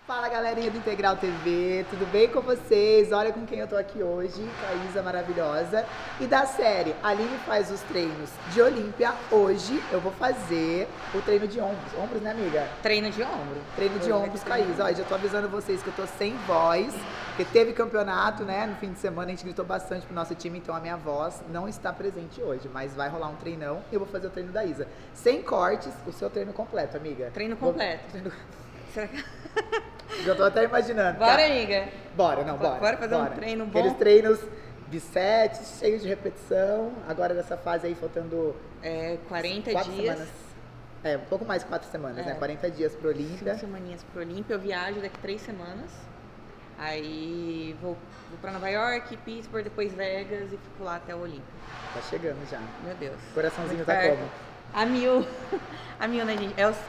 Fala galerinha do Integral TV, tudo bem com vocês? Olha com quem eu tô aqui hoje, Caísa maravilhosa. E da série Aline faz os treinos de Olímpia, hoje eu vou fazer o treino de ombros. Ombros, né, amiga? Treino de ombro. Treino de ombros, Caísa. Ó, já tô avisando vocês que eu tô sem voz, porque teve campeonato, né? No fim de semana a gente gritou bastante pro nosso time, então a minha voz não está presente hoje. Mas vai rolar um treinão e eu vou fazer o treino da Isa. Sem cortes, o seu treino completo, amiga. Treino completo. Será que... Já tô até imaginando. Bora, amiga. Bora, não, bora. Bora fazer um treino bom. Aqueles treinos bisets, cheios de repetição. Agora nessa fase aí, faltando... 40 4 dias. semanas. Um pouco mais de 4 semanas, né? 40 dias pro Olímpia. 5 semaninhas pro Olímpia. Eu viajo daqui 3 semanas. Aí vou pra Nova York, Pittsburgh, depois Vegas e fico lá até o Olímpia. Tá chegando já. Meu Deus. Coraçãozinho tá perto. como? A mil, né, gente? É o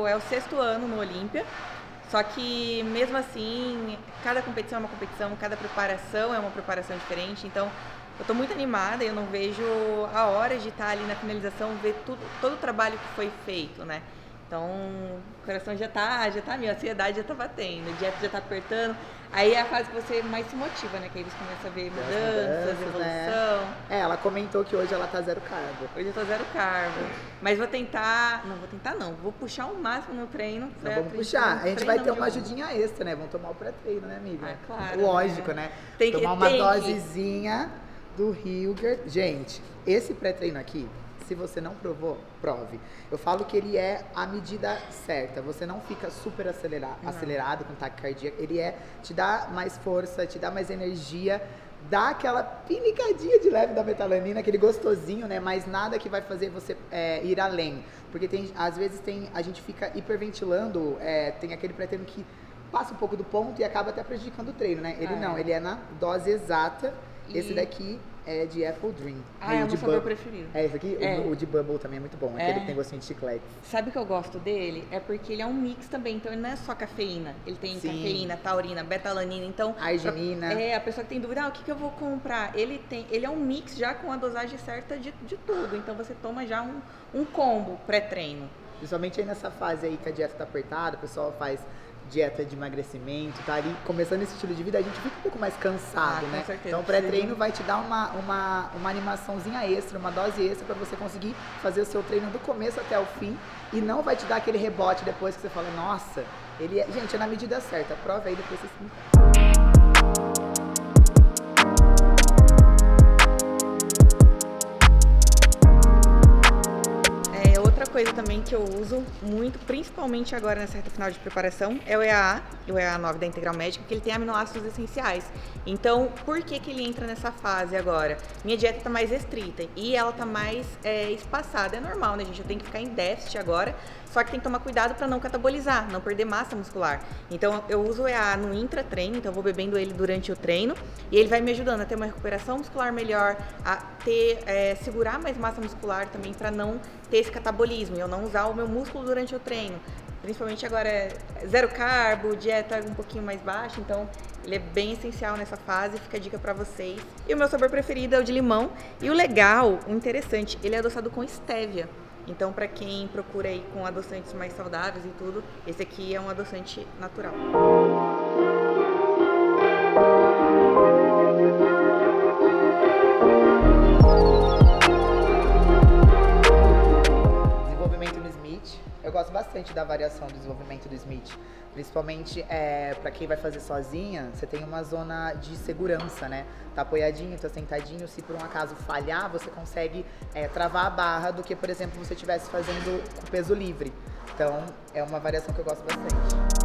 6º ano no Olímpia. Só que, mesmo assim, cada competição é uma competição, cada preparação é uma preparação diferente. Então, eu tô muito animada e eu não vejo a hora de estar ali na finalização, ver todo o trabalho que foi feito, né? Então, o coração já tá mil, a ansiedade já tá batendo, a dieta já tá apertando. Aí é a fase que você mais se motiva, né? Que aí você começa a ver mudanças, evolução. Né? Ela comentou que hoje ela tá 0 carbo. Hoje eu tô 0 carbo. Mas vou tentar. Não. Vou puxar o máximo no treino. Não, vamos puxar. A gente vai ter uma ajudinha extra, né? Vamos tomar o pré-treino, né, amiga? Ah, claro. Lógico, né? Tem que tomar uma dosezinha do Hilgert. Gente, esse pré-treino aqui, se você não provou, prove. Eu falo que ele é a medida certa. Você não fica super acelerado com taquicardia. Ele te dá mais força, te dá mais energia, dá aquela pinicadinha de leve da metalanina, aquele gostosinho, né? Mas nada que vai fazer você ir além. Porque às vezes a gente fica hiperventilando, tem aquele pré-treino que passa um pouco do ponto e acaba até prejudicando o treino, né? Ele não, ele é na dose exata. Esse daqui é de Apple Dream. É o meu sabor preferido. Esse aqui? O de Bubble também é muito bom. Aquele que tem gostinho de chiclete. Sabe o que eu gosto dele? É porque ele é um mix também. Então ele não é só cafeína. Ele tem cafeína, taurina, betalanina. Então, arginina. A pessoa que tem dúvida, o que eu vou comprar? Ele é um mix já com a dosagem certa de tudo. Então você toma já um combo pré-treino. Principalmente aí nessa fase aí que a dieta tá apertada, o pessoal faz dieta de emagrecimento, tá ali começando esse estilo de vida, a gente fica um pouco mais cansado, né? Com certeza. Então o pré-treino vai te dar uma animaçãozinha extra, uma dose extra para você conseguir fazer o seu treino do começo até o fim e não vai te dar aquele rebote depois que você fala, nossa, gente, é na medida certa, prova aí depois você se me... Coisa também que eu uso muito, principalmente agora nessa reta final de preparação, é o EAA 9 da Integral Médica, que ele tem aminoácidos essenciais. Então, por que ele entra nessa fase agora? Minha dieta tá mais restrita e ela tá mais espaçada. É normal, né, gente? Eu tenho que ficar em déficit agora, só que tem que tomar cuidado para não catabolizar, não perder massa muscular. Então, eu uso o EAA no intratreino, então eu vou bebendo ele durante o treino e ele vai me ajudando a ter uma recuperação muscular melhor, a segurar mais massa muscular também para não ter esse catabolismo e eu não usar o meu músculo durante o treino. Principalmente agora 0 carbo, dieta um pouquinho mais baixa, então ele é bem essencial nessa fase, fica a dica pra vocês. E o meu sabor preferido é o de limão. E o legal, o interessante, ele é adoçado com stevia. Então pra quem procura aí com adoçantes mais saudáveis e tudo, esse aqui é um adoçante natural. Eu gosto bastante da variação do desenvolvimento do Smith, principalmente para quem vai fazer sozinha, você tem uma zona de segurança, né? Tá apoiadinho, tá sentadinho, se por um acaso falhar, você consegue travar a barra do que, por exemplo, você estivesse fazendo com peso livre. Então, é uma variação que eu gosto bastante.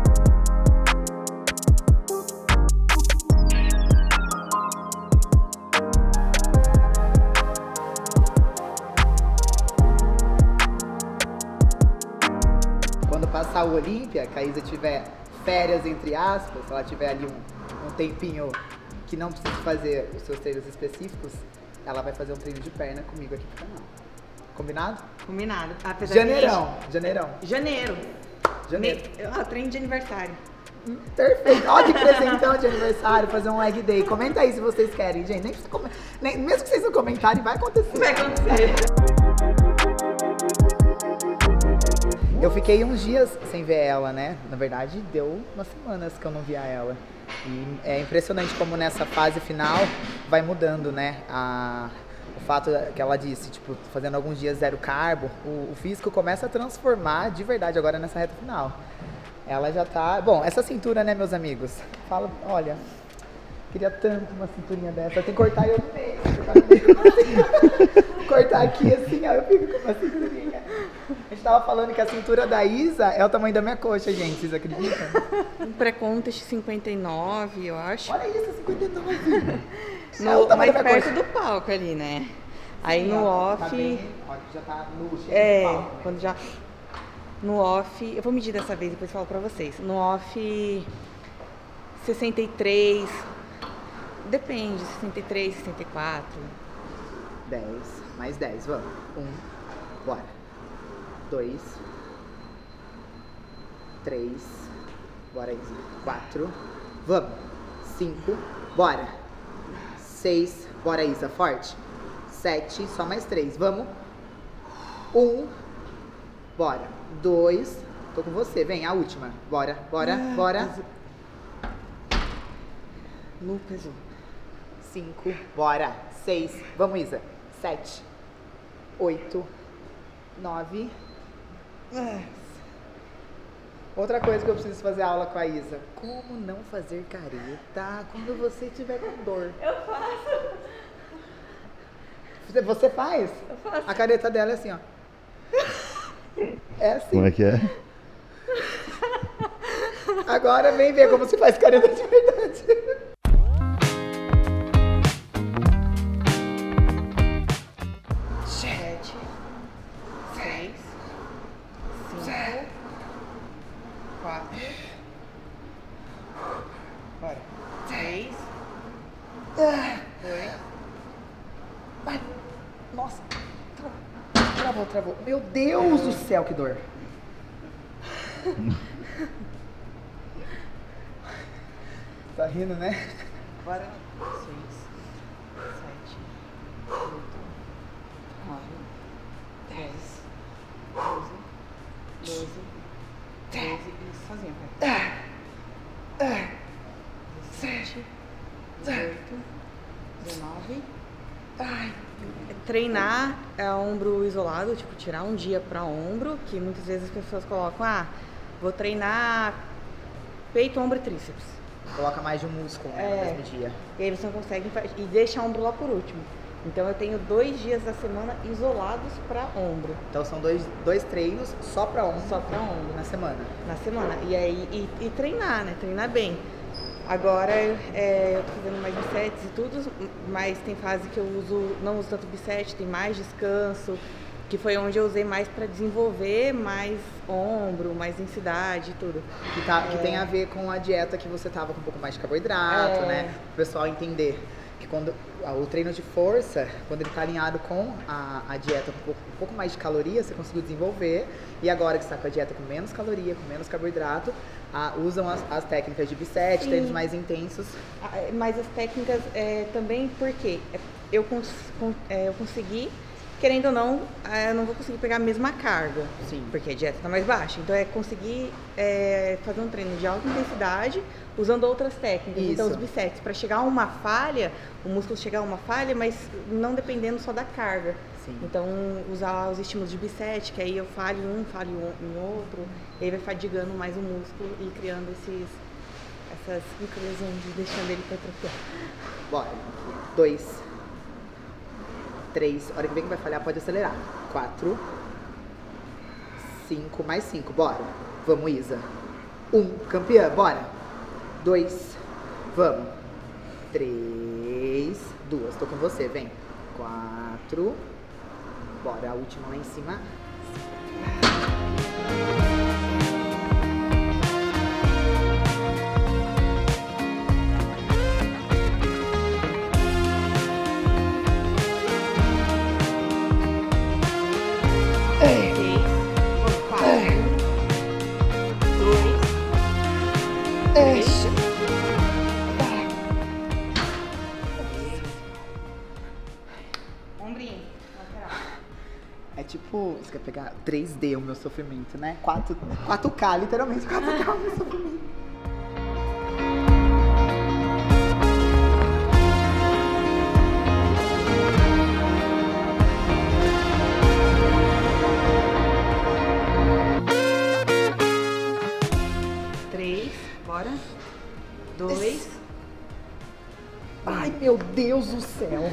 Passar o Olímpia, a Caísa tiver férias, entre aspas, se ela tiver ali um tempinho que não precisa fazer os seus treinos específicos, ela vai fazer um treino de perna comigo aqui pro canal. Combinado? Combinado. Janeiro. Treino de aniversário. Perfeito. Ó, que presentão de aniversário, fazer um leg day. Comenta aí se vocês querem, gente. Mesmo que vocês não comentarem, vai acontecer. Vai acontecer. Eu fiquei uns dias sem ver ela, né? Na verdade, deu umas semanas que eu não via ela. E é impressionante como nessa fase final vai mudando, né? O fato que ela disse, tipo, fazendo alguns dias zero carbo, o físico começa a transformar de verdade agora nessa reta final. Ela já tá... Bom, essa cintura, né, meus amigos? Fala, olha, queria tanto uma cinturinha dessa. Tem que cortar eu no meio. Cortar aqui assim, ó, eu fico com uma cinturinha. A gente tava falando que a cintura da Isa é o tamanho da minha coxa, gente. Vocês acreditam? Um pré-contest 59, eu acho. Olha isso, 59. Mais perto do palco ali, né? Aí sim, no off... Tá bem, ó, já tá no palco. Quando já... No off... Eu vou medir dessa vez, depois eu falo pra vocês. No off... 63... Depende, 63, 64... 10, mais 10, vamos. bora. 2, 3, bora aí. 4, vamos. 5, bora. 6, bora Isa, forte. 7, só mais 3, vamos. 1, bora. 2, tô com você, vem, a última. Bora, bora, bora. No peso. 5, bora. 6, vamos Isa. 7, 8, 9. Outra coisa que eu preciso fazer aula com a Isa. Como não fazer careta quando você estiver com dor? Eu faço. Você faz? Eu faço. A careta dela é assim, ó. É assim. Como é que é? Agora vem ver como se faz careta de verdade. Bora. 3. Vai. Nossa. Travou. Meu Deus do céu, que dor. Tá rindo, né? Bora. 6, 7, 8, 9, 10, 12, 13. Isso, sozinha, vai. 17, 18, 19. Treinar ombro isolado, tipo, tirar um dia para ombro, que muitas vezes as pessoas colocam, vou treinar peito, ombro e tríceps. Coloca mais de um músculo, né, no mesmo dia. E aí você não consegue e deixa o ombro lá por último. Então eu tenho 2 dias da semana isolados para ombro. Então são dois treinos só para ombro. Só para ombro. Na semana. Na semana. E aí e treinar, né? Treinar bem. Agora eu tô fazendo mais bisets e tudo, mas tem fase que eu não uso tanto bisete, tem mais descanso, que foi onde eu usei mais para desenvolver mais ombro, mais densidade e tudo. Que tem a ver com a dieta que você tava com um pouco mais de carboidrato, né? O pessoal entender que quando o treino de força, quando ele tá alinhado com a dieta com um pouco mais de caloria, você conseguiu desenvolver. E agora que você tá com a dieta com menos caloria, com menos carboidrato, usam as técnicas de bisete, treinos mais intensos. Mas as técnicas também, porque eu consegui, querendo ou não, eu não vou conseguir pegar a mesma carga. Sim. Porque a dieta está mais baixa. Então conseguir fazer um treino de alta intensidade usando outras técnicas. Isso. Então os bisets, para chegar a uma falha, o músculo chegar a uma falha, mas não dependendo só da carga. Sim. Então usar os estímulos de bisete, que aí eu falho em outro, e aí vai fadigando mais o músculo e criando essas microlesões, deixando ele hipertrofiar. Bora. 2, 3, hora que vem que vai falhar, pode acelerar. 4, 5, mais 5, bora. Vamos, Isa. 1, campeã, bora. 2, vamos. 3, 2, tô com você, vem. 4, bora, a última lá em cima. tipo, você quer pegar 3D o meu sofrimento, né? 4K, literalmente 4K o meu sofrimento. Bora. 2. Ai, meu Deus do céu.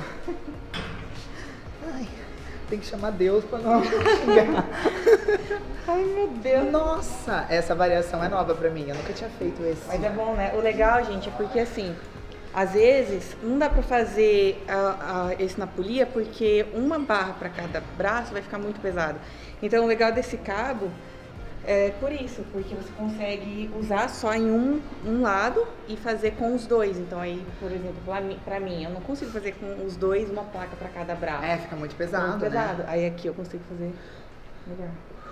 Ai, tem que chamar Deus pra não xingar. Ai, meu Deus. Nossa, essa variação é nova pra mim. Eu nunca tinha feito esse. Mas é bom, né? O legal, gente, é porque assim, às vezes não dá pra fazer esse na polia porque uma barra pra cada braço vai ficar muito pesado. Então o legal desse cabo é por isso, porque você consegue usar só em um lado e fazer com os dois. Então aí, por exemplo, pra mim, eu não consigo fazer com os dois uma placa pra cada braço. É, fica muito pesado, muito pesado. né? Aí aqui eu consigo fazer melhor.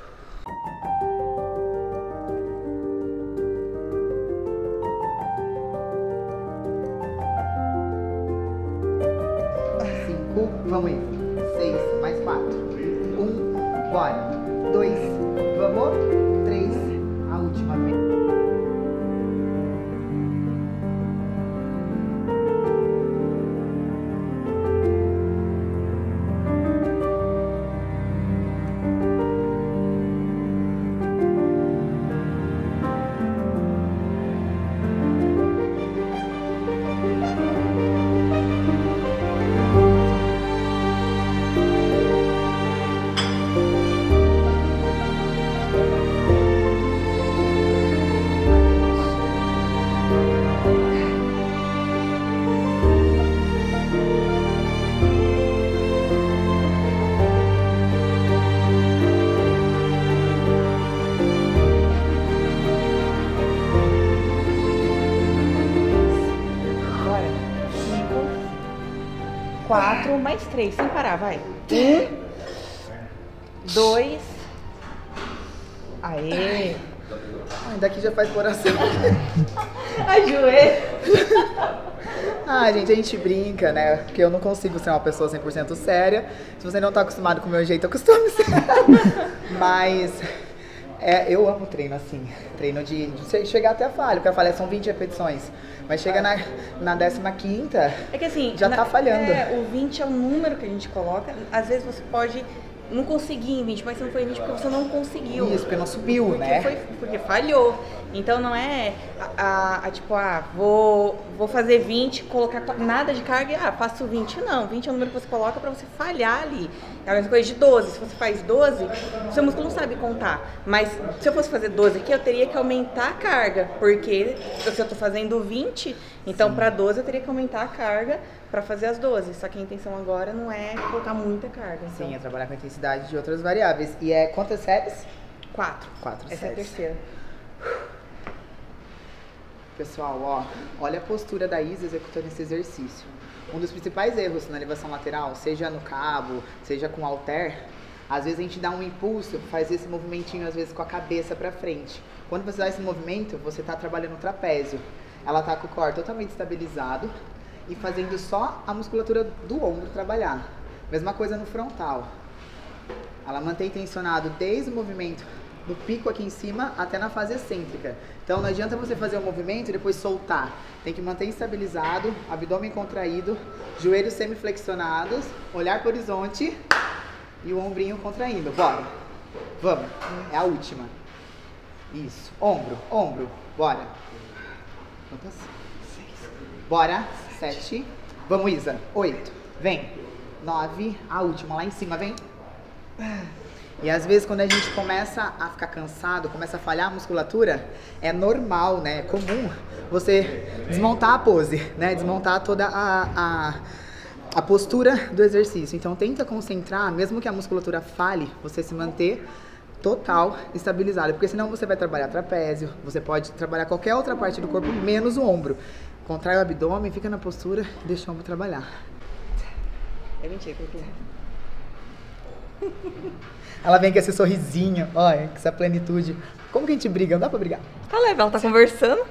Vamos ir. 6, mais 4. 1, bora. 2, vamos. 3, a última vez. Mais 3, sem parar, vai. 1, 2. Aê! Ai, daqui já faz coração. Ajoelho. Ah, gente, a gente brinca, né? Porque eu não consigo ser uma pessoa 100% séria. Se você não tá acostumado com o meu jeito, acostume ser. Mas eu amo treino assim. Treino de chegar até a falha. Porque a falha são 20 repetições. Mas chega na 15ª, é que assim, já tá falhando. O 20 é o número que a gente coloca. Às vezes você pode não conseguir em 20, mas você não foi em 20 porque você não conseguiu. Isso, porque não subiu, porque né? Porque falhou. Então não é tipo, vou fazer 20, colocar nada de carga e faço 20. Não, 20 é o número que você coloca pra você falhar ali. É a mesma coisa de 12. Se você faz 12, seu músculo não sabe contar. Mas se eu fosse fazer 12 aqui, eu teria que aumentar a carga. Porque se eu tô fazendo 20, então pra 12 eu teria que aumentar a carga pra fazer as 12. Só que a intenção agora não é colocar muita carga. Então. Sim, é trabalhar com a intensidade de outras variáveis. E é quantas séries? 4. 4 séries. Essa é a terceira. Pessoal, ó, olha a postura da Isa executando esse exercício. Um dos principais erros na elevação lateral, seja no cabo, seja com halter, às vezes a gente dá um impulso, faz esse movimentinho às vezes com a cabeça pra frente. Quando você dá esse movimento, você tá trabalhando o trapézio. Ela tá com o core totalmente estabilizado e fazendo só a musculatura do ombro trabalhar. Mesma coisa no frontal. Ela mantém tensionado desde o movimento do pico aqui em cima até na fase excêntrica. Então não adianta você fazer o movimento e depois soltar. Tem que manter estabilizado, abdômen contraído, joelhos semiflexionados, olhar para o horizonte e o ombrinho contraindo. Bora. Vamos. É a última. Isso. Ombro, ombro. Bora. Quantas? 6. Bora. 7. Vamos, Isa. 8. Vem. 9. A última lá em cima. Vem. E às vezes quando a gente começa a ficar cansado, começa a falhar a musculatura, é normal, né? É comum você desmontar a pose, né? Desmontar toda a postura do exercício. Então tenta concentrar, mesmo que a musculatura falhe, você se manter total estabilizado. Porque senão você vai trabalhar trapézio, você pode trabalhar qualquer outra parte do corpo, menos o ombro. Contrai o abdômen, fica na postura e deixa o ombro trabalhar. É mentira, porque... Ela vem com esse sorrisinho, olha, com essa plenitude. Como que a gente briga? Não dá pra brigar. Tá leve, ela tá conversando.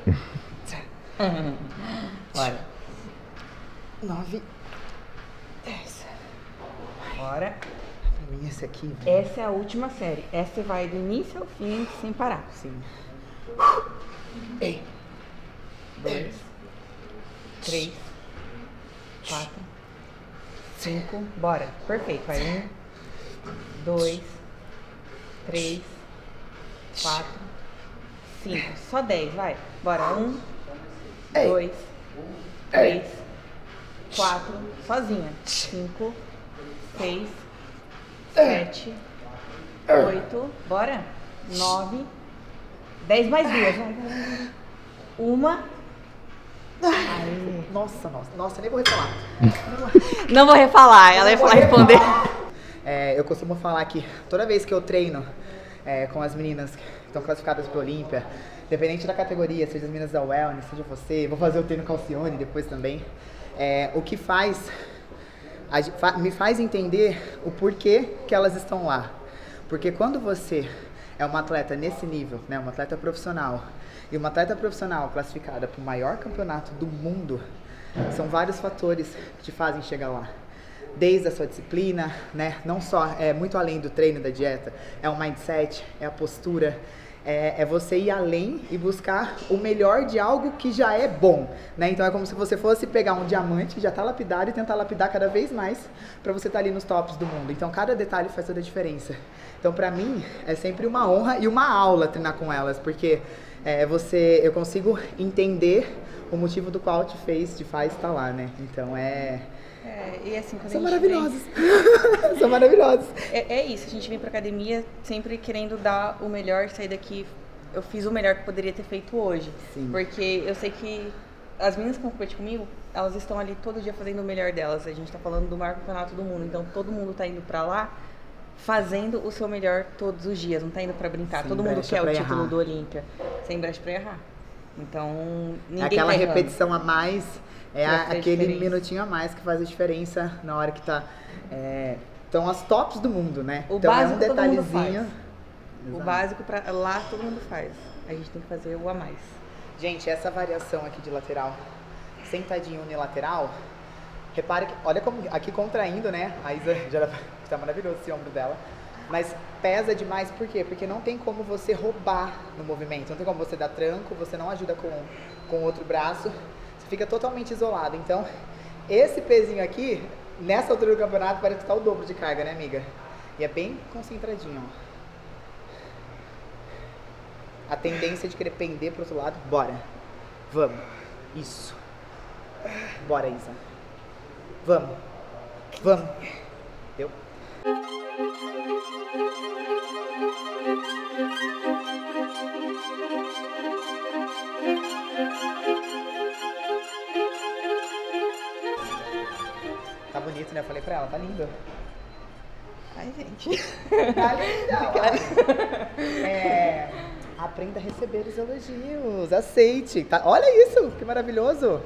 Olha. 9, 10. Bora. mim esse aqui, velho. Essa é a última série. Essa vai do início ao fim, sem parar. Sim. Ei. 2, 3, 4, 5. Bora. Perfeito. Vai 1, 2, 3, 4, 5. Só 10, vai. Bora. 1, 2, 3, 4. Sozinha. 5, 6, 7, 8. Bora. 9, 10 mais 2. Uma. Nossa, nem vou refalar. Não vou refalar, ela ia falar responder. Eu costumo falar que toda vez que eu treino com as meninas que estão classificadas para o Olímpia, independente da categoria, seja as meninas da Wellness, seja você, vou fazer o treino com a Alcione depois também, o que me faz entender o porquê que elas estão lá. Porque quando você é uma atleta nesse nível, né, uma atleta profissional, e uma atleta profissional classificada para o maior campeonato do mundo, são vários fatores que te fazem chegar lá. Desde a sua disciplina, né? Não só, muito além do treino, da dieta, é o mindset, é a postura, é você ir além e buscar o melhor de algo que já é bom, né? Então é como se você fosse pegar um diamante que já está lapidado e tentar lapidar cada vez mais para você estar ali nos tops do mundo. Então cada detalhe faz toda a diferença. Então para mim é sempre uma honra e uma aula treinar com elas, porque eu consigo entender o motivo do qual te faz estar lá, né? Então e assim, quando são a gente maravilhosos. São maravilhosos. É isso, a gente vem pra academia sempre querendo dar o melhor, sair daqui. Eu fiz o melhor que poderia ter feito hoje. Sim. Porque eu sei que as meninas que vão competir comigo, elas estão ali todo dia fazendo o melhor delas. A gente tá falando do maior campeonato do mundo, então todo mundo tá indo pra lá fazendo o seu melhor todos os dias, não tá indo pra brincar. Sem todo mundo quer o título errar. do Olímpia, sem brecha pra errar. Então, ninguém aquela tá errando. repetição a mais, aquele diferença. minutinho a mais que faz a diferença na hora que tá... Estão as tops do mundo, né? O então básico é um todo mundo detalhezinho. faz. O básico lá todo mundo faz. A gente tem que fazer o a mais. Gente, essa variação aqui de lateral, sentadinho unilateral, repare que, olha como aqui contraindo, né? A Isa já tá maravilhoso esse ombro dela. Mas pesa demais, por quê? Porque não tem como você roubar no movimento, não tem como você dar tranco, você não ajuda com o outro braço, você fica totalmente isolado. Então, esse pezinho aqui, nessa altura do campeonato, parece que tá o dobro de carga, né, amiga? E é bem concentradinho, ó. A tendência de querer pender pro outro lado, bora. Vamos. Isso. Bora, Isa. Vamos. Vamos. Deu? Tá bonito, né? Eu falei pra ela, tá lindo. Ai, gente. Tá lindo. Aprenda a receber os elogios. Aceite. Tá? Olha isso, que maravilhoso.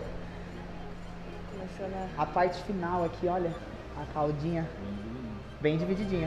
A parte final aqui, olha. A caldinha. Bem divididinha.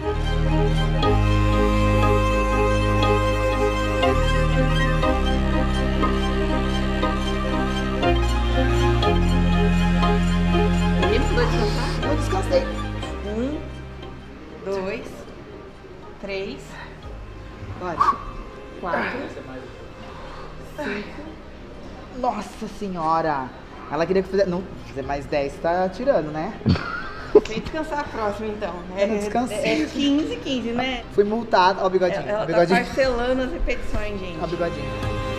Eu descansei. 1, 2, 3, Bora. 4, 5. Nossa senhora. Ela queria que fizesse... Não, fazer mais 10 tá tirando, né? Vem descansar a próxima, então. Eu não descansei. 15, né? Fui multada. Ó o bigodinho. Ela Ó o tá bigodinho. parcelando as repetições, gente. Ó o bigodinho.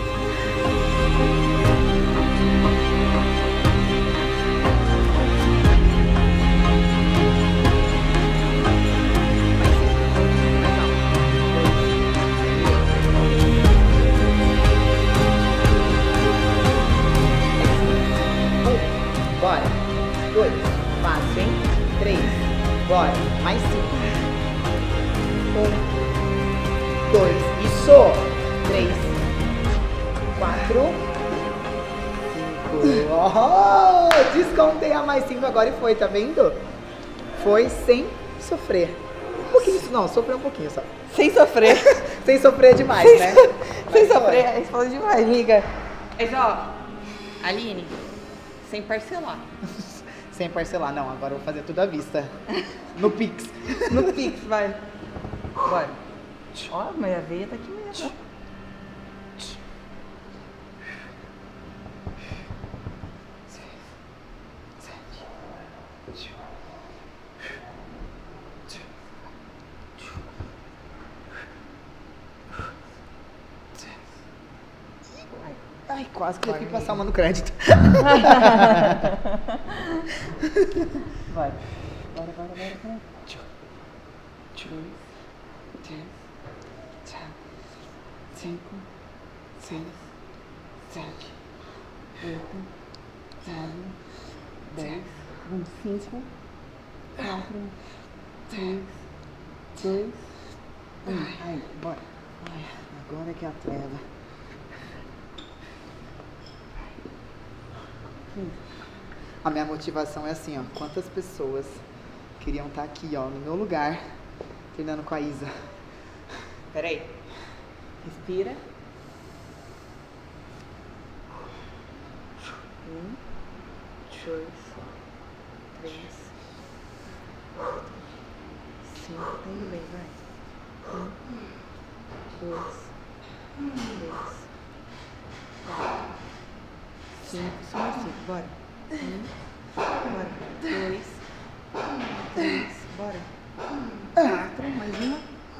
Bora. 2. Fácil, hein? 3. Bora. Mais 5. 1, 2. Isso. 3, 4, 5. Oh, descontei a mais 5 agora e foi, tá vendo? Foi sem sofrer. Um pouquinho, não, sofreu um pouquinho só. Sem sofrer. Sem sofrer demais, né? Sem Mas sofrer. foi. Aí você falou demais, amiga. Mas, ó, Aline, sem parcelar. Sem parcelar, não. Agora eu vou fazer tudo à vista. No Pix. No Pix, vai. Bora. Ó, mas a veia tá aqui mesmo. Ai, quase que eu fui passar uma no crédito. Vai. Bora. 5, 6, 7, 8, 9, 10, 5, 4, 3, 2, 1. Aí, bora. Ai, agora que é a treva. A minha motivação é assim, ó. Quantas pessoas queriam estar aqui, ó, no meu lugar, treinando com a Isa. Peraí. Respira. 1, 2, 3, 4, 5. Indo bem, vai. 1, 2, 3, 4, 5. Só mais 5, bora. 1, bora. 2, 3, bora. 4, mais uma.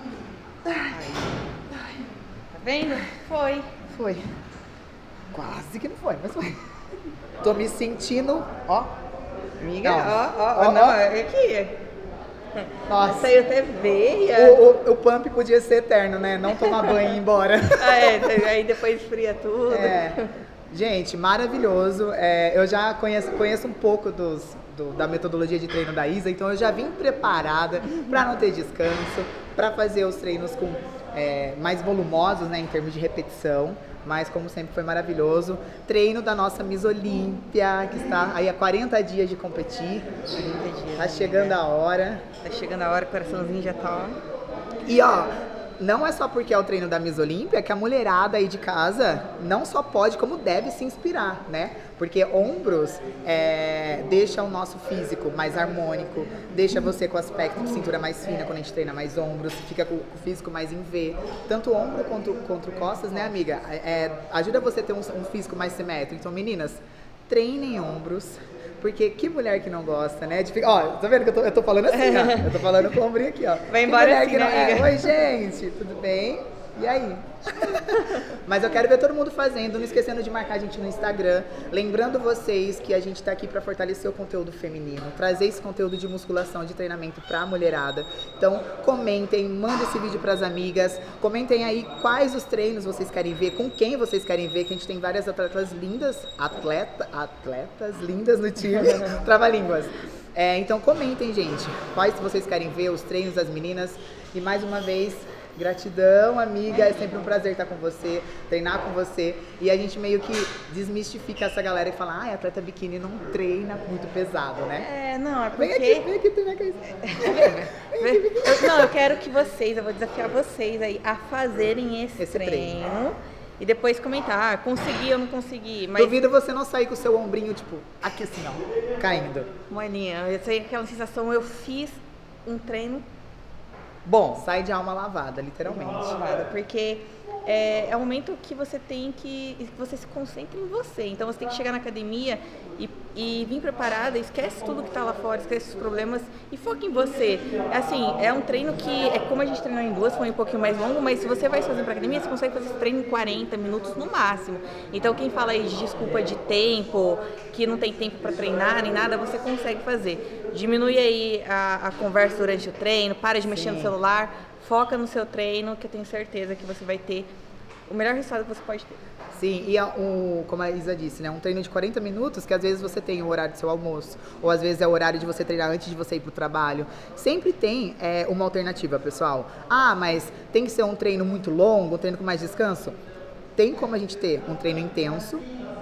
Aí. Tá vendo? Foi. Quase que não foi, mas foi. Tô me sentindo, ó. Amiga, Não. ó, não, é aqui. Nossa. Saiu até veia. O pump podia ser eterno, né? Não tomar banho e ir embora. Aí depois esfria tudo. Gente, maravilhoso. Eu já conheço um pouco da metodologia de treino da Isa, então eu já vim preparada para não ter descanso, para fazer os treinos com mais volumosos, né, em termos de repetição. Mas, como sempre, foi maravilhoso. Treino da nossa Miss Olímpia, que está aí há 40 dias de competir. 40 dias. Tá chegando a hora. Tá chegando a hora, o coraçãozinho já tá. E ó, não é só porque é o treino da Miss Olímpia que a mulherada aí de casa não só pode, como deve se inspirar, né? Porque ombros deixa o nosso físico mais harmônico, deixa você com o aspecto de cintura mais fina quando a gente treina mais ombros, fica com o físico mais em V. Tanto ombro quanto costas, né, amiga? Ajuda você a ter um físico mais simétrico. Então, meninas, treinem ombros. Porque que mulher que não gosta, né? Ó, tá vendo que eu tô falando assim, ó. Eu tô falando com o ombrinho aqui, ó. Vai embora assim, que não... amiga. Oi, gente, tudo bem? E aí? Mas eu quero ver todo mundo fazendo, não esquecendo de marcar a gente no Instagram. Lembrando vocês que a gente tá aqui pra fortalecer o conteúdo feminino, trazer esse conteúdo de musculação, de treinamento pra mulherada. Então, comentem, mandem esse vídeo pras amigas, comentem aí quais os treinos vocês querem ver, com quem vocês querem ver, que a gente tem várias atletas lindas, atletas lindas no time, trava-línguas. Então comentem, gente, quais vocês querem ver, os treinos das meninas. E mais uma vez, gratidão, amiga, é sempre um prazer estar com você, treinar com você. E a gente meio que desmistifica essa galera e fala, atleta biquíni não treina muito pesado, né? Não, é porque... Vem aqui treinar com isso. Eu quero que eu vou desafiar vocês aí a fazerem esse treino. E depois comentar, consegui ou não consegui. Mas... Duvido você não sair com o seu ombrinho, tipo, aqui assim, ó, caindo. Moelinha, eu sei aquela sensação, eu fiz um treino bom. Sai de alma lavada, literalmente. Porque é um momento que você tem que você se concentra em você. Então você tem que chegar na academia e vir preparada, esquece tudo que tá lá fora, esquece os problemas e foca em você. Assim, é um treino que é como a gente treinou em duas, foi um pouquinho mais longo, mas se você vai sozinho pra academia, você consegue fazer esse treino em 40 minutos no máximo. Então quem fala aí de desculpa de tempo, que não tem tempo para treinar nem nada, você consegue fazer. Diminui aí a conversa durante o treino, para de mexer no celular, foca no seu treino, que eu tenho certeza que você vai ter o melhor resultado que você pode ter. Sim, e como a Isa disse, né, um treino de 40 minutos, que às vezes você tem o horário do seu almoço, ou às vezes é o horário de você treinar antes de você ir pro trabalho. Sempre tem uma alternativa, pessoal. Mas tem que ser um treino muito longo, um treino com mais descanso? Tem como a gente ter um treino intenso,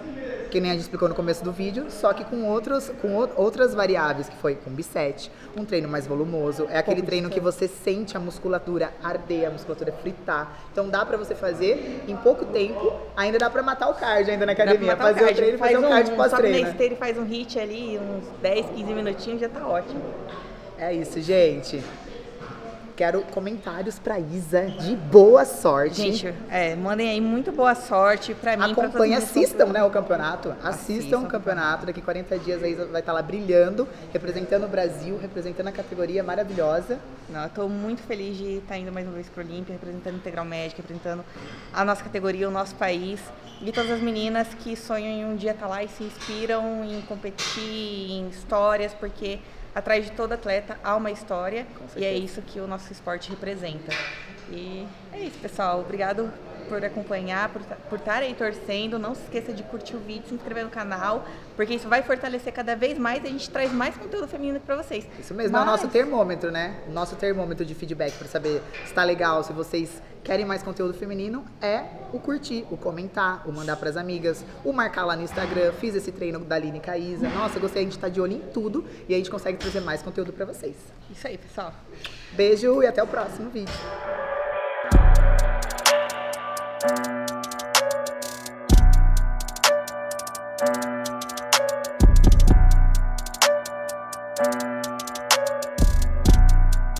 que nem a gente explicou no começo do vídeo, só que com outras variáveis, que foi com bisete, um treino mais volumoso, é aquele treino que você sente a musculatura arder, a musculatura fritar. Então dá pra você fazer em pouco tempo, ainda dá pra matar o cardio ainda na academia, fazer o treino e fazer um cardio pós-treino. Sobe na esteira e faz um hit ali, uns 10, 15 minutinhos, já tá ótimo. É isso, gente. Quero comentários pra Isa de boa sorte. Gente, mandem aí muito boa sorte pra mim. Acompanhe, assistam, né, o campeonato. Assistam o campeonato. Daqui 40 dias a Isa vai estar lá brilhando, representando o Brasil, representando a categoria maravilhosa. Não, eu tô muito feliz de estar indo mais uma vez pro Olímpia, representando a Integral Médica, representando a nossa categoria, o nosso país. E todas as meninas que sonham em um dia estar lá e se inspiram em competir, em histórias, porque atrás de todo atleta há uma história e é isso que o nosso esporte representa. E é isso, pessoal. Obrigado por acompanhar, por estar aí torcendo. Não se esqueça de curtir o vídeo, se inscrever no canal, porque isso vai fortalecer cada vez mais e a gente traz mais conteúdo feminino para vocês. Isso mesmo, é o nosso termômetro, né? O nosso termômetro de feedback para saber se tá legal, se vocês querem mais conteúdo feminino, é o curtir, o comentar, o mandar pras amigas, o marcar lá no Instagram. Fiz esse treino da Aline e Caísa. Nossa, gostei, a gente tá de olho em tudo e a gente consegue trazer mais conteúdo pra vocês. Isso aí, pessoal. Beijo e até o próximo vídeo.